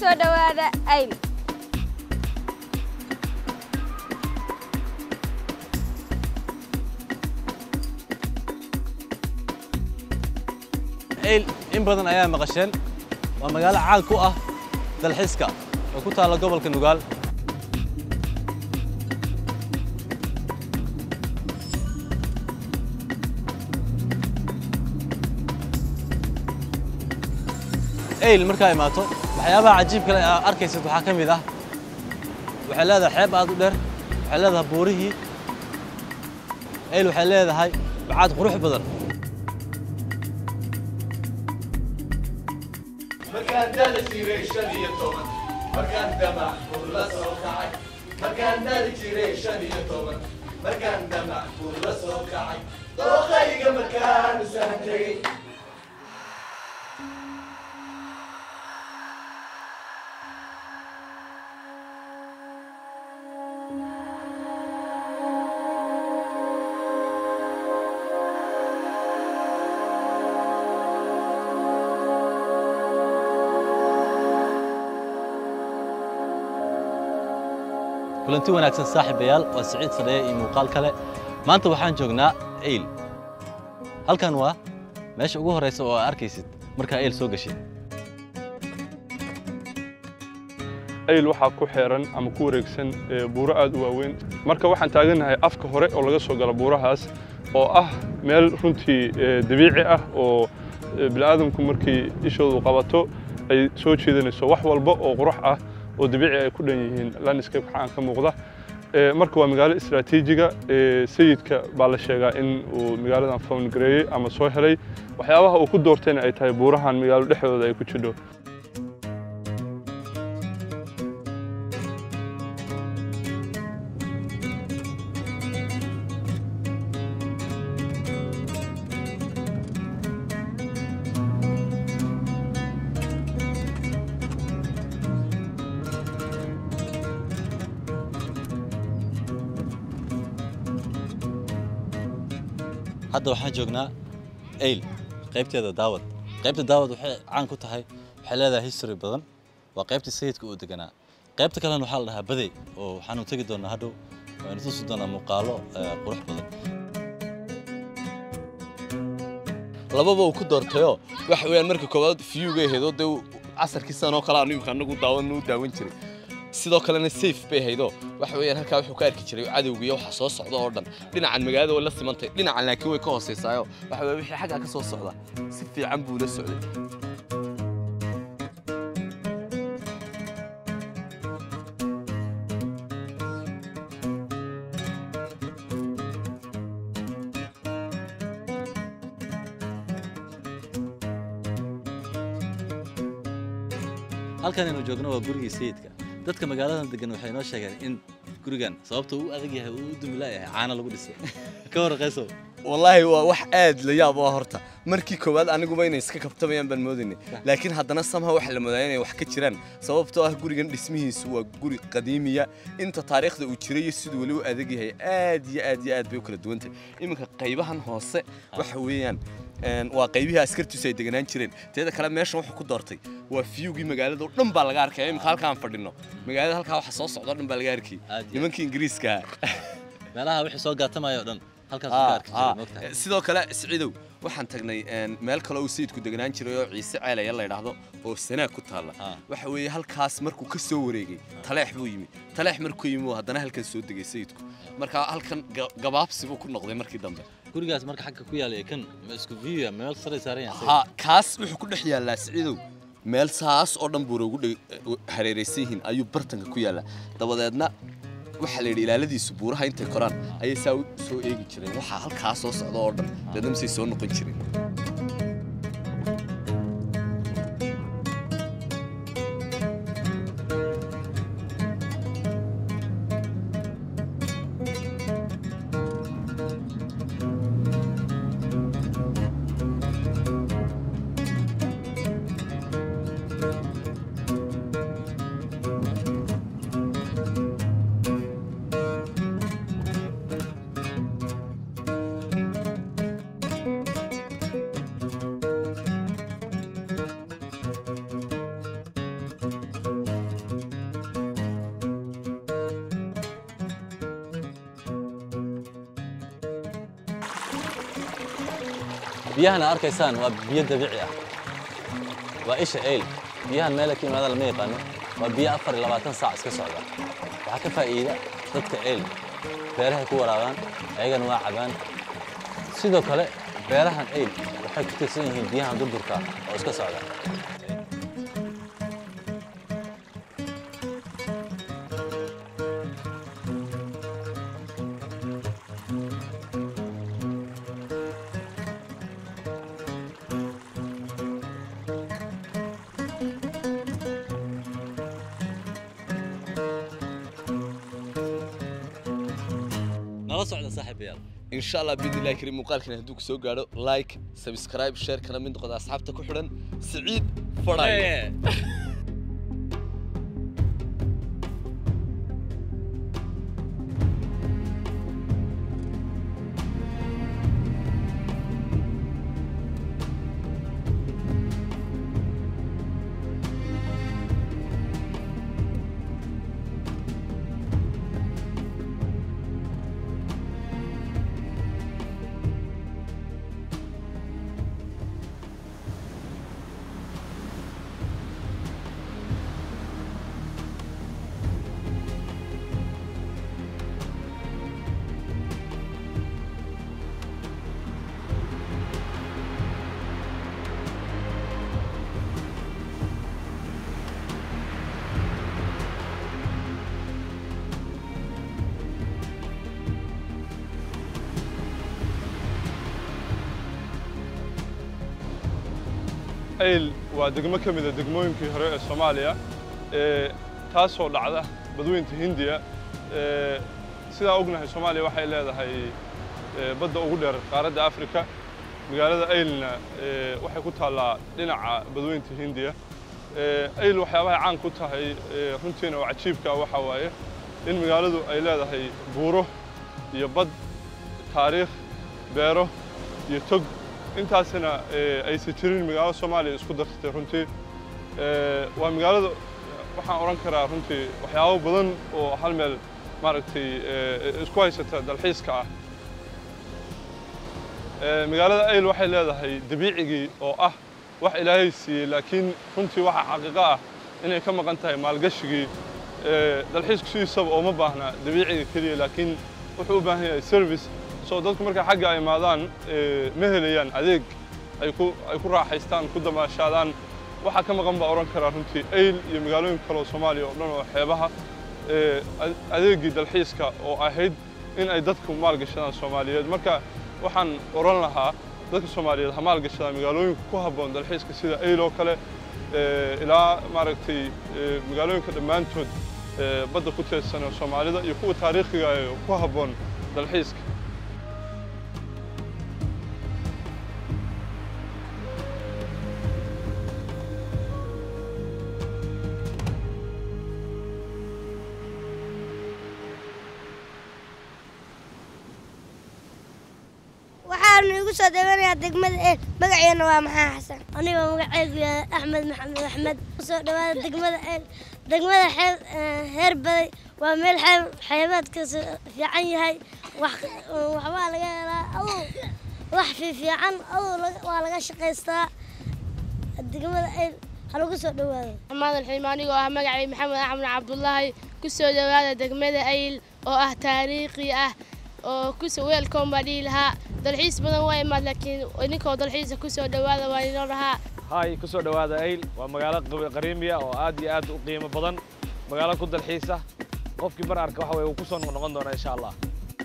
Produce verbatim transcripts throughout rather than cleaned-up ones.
soo dhawaada ayl ayl in badan ayaa maqasheen waa magaalo caan ku ah dalxiiska oo ku taala gobolka Nugaal ayl markaa imaato waxyaabaha cajiibka leh aad arkaysid waxaa ka mid ah waxay leedahay xeeb aad u dheer waxay leedahay buurihii ayl waxay leedahay bacaad qurux badan markaan dali jiray shan iyo toban markaan damac buur la soo kacay markaan dali jiray shan iyo toban markaan damac buur la soo kacay dooqayga markaan u saan tegey kulanti wanaagsan saaxiibayaal waa Siciid Fadhiye iyo muuqaal kale maanta waxaan joognaa ayl halkan waa meesha ugu horeysa oo aad arkaysid marka ayl soo gashay ayl waxa ku xeeran ama ku wareegsan buuro aad u waaweyn marka waxaan taaganahay afka hore oo laga soo galo buurahaas oo ah meel runtii dabiici ah oo bini'aadamku markii ishoodu qabato ay soo jeedinayso wax walba oo qurux ah oo dabiici ay ku dhan yihiin landscape waxaan ka muuqda marka waa magaalo istiraatiijiga sayidka baa la sheegaa in uu magaaladan found gareeyay ama soo helay waxyaabaha uu ku doortayna ay tahay buurahan magaalo dhexdooda ay ku jidho hadda waxaan joognaa ayl qaybteeda daawad qaybta daawad waxay caan ku tahay waxay leedahay history badan waa qaybta sayidka uu deganaa qaybta kalena waxaa la dhahaa baday oo waxaan u tagi doonaa hadhow waan tusi doonaa muuqaalo qurux badan lababa uu ku doortayo waxa weeyaan marka koowaad view-ga heedo de casarkiisan oo kala anigu anagu daawan u daawan jiray sidoo kalena safe bay haydo waxa weeyaan halka wuxuu ka arki jiray cadawga iyo waxa soo socda oo dhan dhinacan magaalada way la simantay dhinacan laakiin way ka hooseysayo waxa weey wixii xagga ka soo socda si fiican buu la socday halkan inuu joogno waa gurigii sayidka dadka magaaladan degan waxay noo sheegeen in gurigan sababta uu adag yahay uu u dumi laayahay caana lagu dhisay ka warqayso wallahi waa wax aad la yaab ah horta markii koowaad anigu ma inay iska kabtamayaan baan moodinay laakiin haddana samha wax la moodaa inay wax ka jiraan sababtoo ah gurigan dhismihiisu waa guri qadiimiya inta taariikhda uu jiray sidoo wali u adag yahay aad iyo aad iyo aad bay u kala duwan tahay iminka qaybahan hoose waxa weeyaan waa qaybihii askartiisu ay deganaan jireen teeda kale meeshan wuxuu ku doortay waa view-gii magaalada oo dhan baa laga arkay iminka halkaan fadhino magaalada halkaa waxa soo socda dhan baa laga arkay nimankii ingiriiska meelaha wixii soo gaatamayo dhan halkaas ka arki jiray moogtahay sidoo kale Siciidow waxaan tagnay meel kale oo sayidku deganaan jiray oo Ciise Ceelaya la yiraahdo oo Sanaag ku taala waxa weeye halkaas markuu ka soo wareegay taleex buu yimi taleex markuu yimi haddana halkan soo degay sayidku marka halkan gabaabsi buu ku noqday markii dambe gurigaas marka xagga ku yaalay kan ma isku view meel sare saaran yahay ha kaas wuxuu ku dhex yaalaa Siciidow meel saas oo dhan buu ugu hareeraysan ayuu bartanka ku yaalaa dabadeedna waxa la yiri ilaaladiisu buuraha intay koraan ayay soo soo eegi jireen waxa halkaas soo socda oo dhan dadam say soo noqon jireen biyahana arkaysaan waa biyo dabiici ah waa isha eyl biyahan meel ka yimaada lama yaqaano waa biyo afar iyo labaatan saac iska socda waxa ka faa'iida dadka eyl beeraha ku waraabaan ayagana waa cabaan sidoo kale beerahan eyl waxay ku tirsan yihiin biyahan durdurka oo iska socda nala socda saaxiibayaal إن شاء الله بإذن الله كريم مقالك هدوك سو قالوا لايك سبسكرايب شير كنا من قد أصحابتك وحرن سعيد فراي eyl waa degmo ka mid ah degmooyinkii hore ee Soomaaliya ee taasoo dhacda badweynta Hindiya ee sida ognahay Soomaaliya waxay leedahay badda ugu dheer qaaradda Afrika magaalada eylna ee waxay ku taalaa dhinaca badweynta Hindiya ee eyl waxyaabaha caan ku tahay runtiina oo cajiibka waxa waaye in magaaladu ay leedahay buuro iyo bad taariikh beero iyo tog intaasina ay sijirin magaalada Soomaaliya isku dartay runtii ee waa magaalada waxaan oran karaa runtii waxyaabo badan oo hal meel maaragtay isku haysata dalxiiska ah ee magaalada eyl waxay leedahay dabiicigii oo ah wax Ilaahay siiyay laakiin runtii waxa xaqiiqo ah inay ka maqan tahay maalgashigii ee dalxiisku sidiisaba oo ma baahna dabiiciga kaliya laakiin wuxuu u baahan yahay service soo dadku marka xagga ay maadaan ee ma helayaan adeeg ay ku ay ku raaxaystaan ku damaashaadaan waxa ka maqan baa oran karaa runtii eyl iyo magaalooyin kale oo Soomaaliya oo dhan oo xeebaha ee adeegii dalxiiska oo ahayd in ay dadku maalgashadaan Soomaaliyeed marka waxaan oran lahaa dadka Soomaaliyeed ha maalgashadaan magaalooyinka ku habboon dalxiiska sida eyl oo kale ee ilaa maaragtay magaalooyinka dhammaantood ee badda ku teedsan Soomaalida iyo kuwa taariikhiga ah oo ku habboon dalxiiska soo dhawaanaya degmada ee magaceena waa maxaa xasan aniga magacaygu Axmed Maxamed Axmed soo dhawaada degmada ee degmada xeeb heer baday waa meel xeeb xeebaadka fiican yahay wax waxba laga helaa oo wax fiican oo waa laga shaqeystaa degmada ee halagu soo dhawaado Maxamed Alximaani oo ah magacay Maxamed Axmed Cabdullaahi ku soo dhawaada degmada eyl oo ah taariikhi ah oo ku soo welcome badi laha dalxiis badan way ma laakiin inkoo dalxiis ku soo dhawaada waa inoo rahaa hay ku soo dhawaada eyl waa magaalo qariimiya oo aad iyo aad u qiimo badan magaalo ku dalxiisa qofkii mar arka waxa way uu ku soo noqon doonaa insha Allah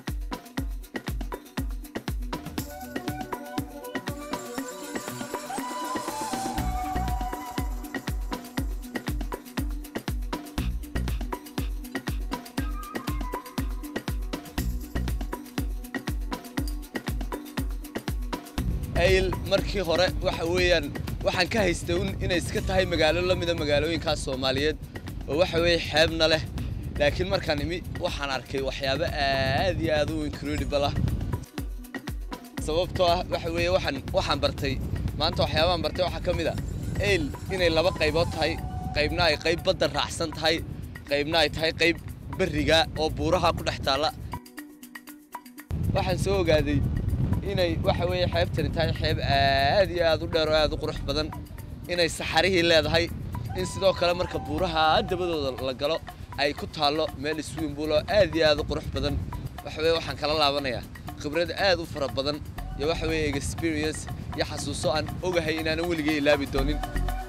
eyl markii hore waxa weeyaan waxaan ka haystay inay iska tahay magaalo la mid ah magaalooyinka Soomaaliyeed oo waxa weey xeebna leh laakiin markaan imi waxaan arkay waxyaabo aad iyo aad u incredible ah sababtoo ah waxa weey waxaan waxaan bartay maanta waxyaabahan bartay waxa kamid ah eyl inay laba qaybood tahay qaybna ay qayb badda raacsan tahay qaybna ay tahay qayb bariga oo buuraha ku dhex taala waxaan soo ogaaday inay waxa weeye xeebtani tahay xeeb aad iyo aad u dheer oo aad u qurux badan inay saxarihii leedahay in sidoo kale marka buuraha dabadooda la galo ay ku taalo meel swimming pool oo aad iyo aad u qurux badan waxa weeye waxaan kala laabanayaa khibrad aad u fara badan iyo waxa weeye experience iyo xasuuso aan ogahay inaan weligay ilaabi doonin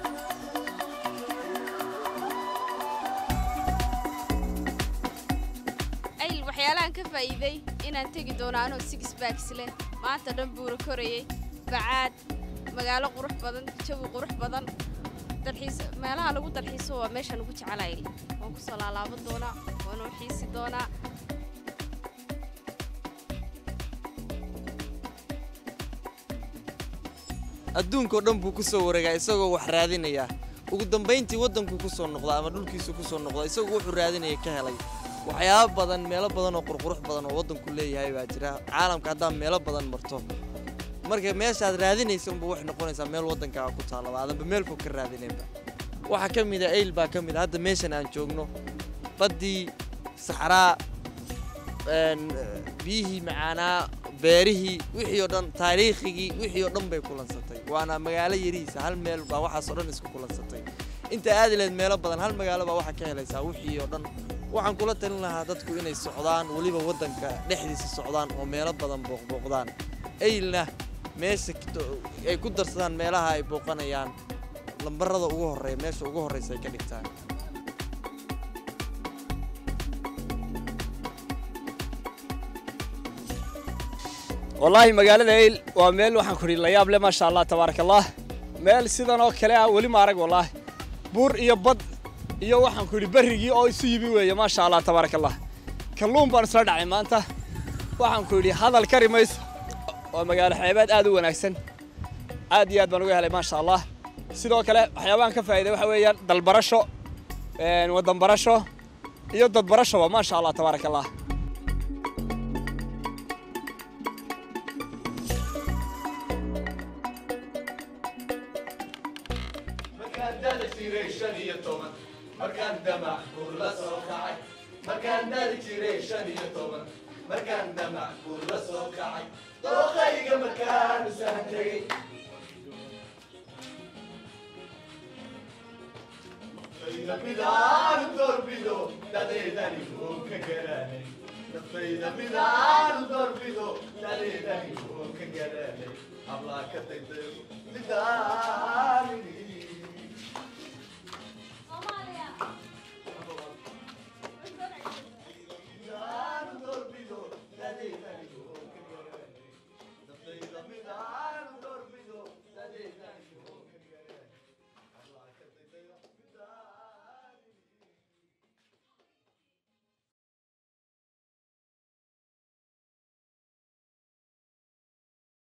waxyaalaan ka faa'iiday inaan tagi doono anoo six packs leh maanta dhan buura korayay bacaad magaalo qurux badan jawi qurux badan dalxiis meelaha lagu dalxiiso waa meesha ugu jecelahay waan ku soo laalaaban doonaa waan u xiisi doonaa adduunka oo dhan buu ku soo wareegaa isagoo wax raadinaya ugu dambeyntii waddanku ku soo noqda ama dhulkiisu ku soo noqda isagoo wuxuu raadinaya ka helay waxyaabo badan meelo badan oo qurqurux badan oo waddanku leeyahay baa jira caalamka haddaan meelo badan marto marka meeshaad raadinaysa unba waxay noqonaysaa meel waddankaaga ku taallaba aadanba meel fog ka raadinayba waxaa ka mid a eyl baa ka mid a hadda meeshan aan joogno baddii saxraa biyihii macaanaa beerihii wixii oo dhan taariikhigii wixii oo dhan bay kulansatay waana magaalo yariisa hal meel baa waxaasoo dhan isku kulansatay inta aad leed meelo badan hal magaalo baa waxaa ka helaysaa wixii oo dhan waxaan kula talin lahaa dadku inay socdaan weliba waddanka dhexdiisa socdaan oo meelo badan booqbooqdaan eylna meesha ay ku darsadaan meelaha ay booqanayaan lambarada ugu horreeya meesha ugu horreysa ay ka dhigtaan والله مقالة إيل وميل وحن كوري اللياب لما شاء الله تبارك الله ميل سيدان أو كلا ولي ما رق والله بور يبض يا وحن كوري بريجي أو يسيبي ويا ما شاء الله تبارك الله كلهم بنصرد عمانته وحن كوري هذا الكريم يس ومقالة حيبات آدو ونكسن عادي آد بنوجه ما شاء الله سيدان كلا حيوان كفايدة وحويا دل برشة ودم برشة يضد برشة ما شاء الله تبارك الله markaan damac buur la soo kacay markaan dari jiray shan iyo toban markaan damac buur la soo kacay dooqayga markaan u sahan tegey naftayda midaan doorbido dadeedani oo ka garaanay naftayda midaan doorbido dadeedani oo ka garaanay ablaa ka tagtay midaan